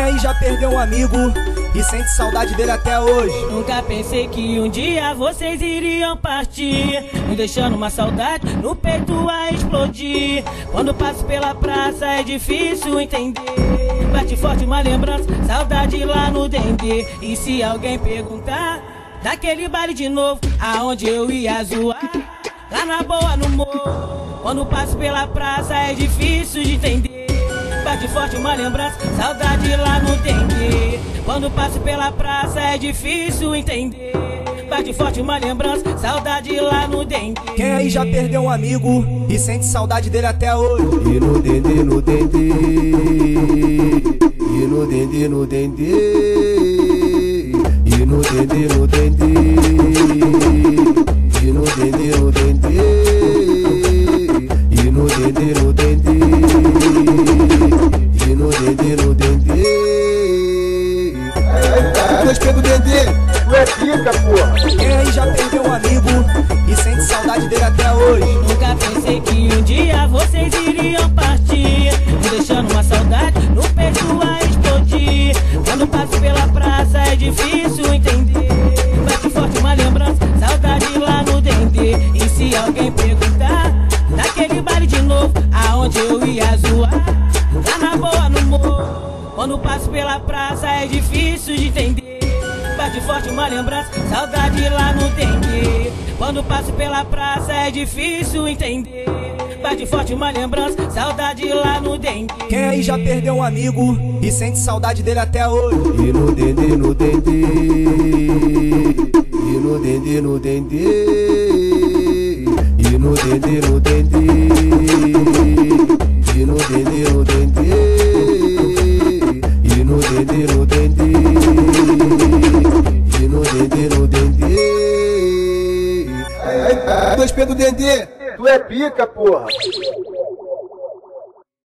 aí já perdeu um amigo e sente saudade dele até hoje? Nunca pensei que um dia vocês iriam partir, me deixando uma saudade no peito a explodir. Quando passo pela praça é difícil entender, bate forte uma lembrança, saudade lá no Dendê. E se alguém perguntar daquele baile de novo, aonde eu ia zoar, lá na boa no morro. Quando passo pela praça é difícil de entender, bate forte uma lembrança, saudade lá no Dendê. Quando passo pela praça é difícil entender, bate forte uma lembrança, saudade lá no Dendê. Quem aí já perdeu um amigo e sente saudade dele até hoje? E no Dendê, no Dendê, e no Dendê, no Dendê, e no Dendê, no Dendê, e no Dendê, no Dendê, e no Dendê, no Dendê, e no Dendê, no Dendê. Gostei do Dendê, tu é pica, porra. Quem aí já perdeu um amigo e sente saudade dele até hoje? Nunca pensei que um dia vocês iriam partir, me deixando uma saudade no peito a explodir. Quando passo pela praça é difícil entender, bate forte uma lembrança, saudade lá no Dendê. E se alguém perguntar daquele baile de novo, aonde eu ia zoar, lá na boa no morro. Quando passo pela praça é difícil de entender, bate forte uma lembrança, saudade lá no Dendê. Quando passo pela praça é difícil entender, bate forte uma lembrança, saudade lá no Dendê. Quem aí já perdeu um amigo e sente saudade dele até hoje? E no Dendê, no Dendê, e no Dendê, no Dendê, e no Dendê, no Dendê, e no Dendê, no Dendê, e no Dendê, no Dendê, e no Dendê, no Dendê. Dois pés do Dendê, tu é pica, porra.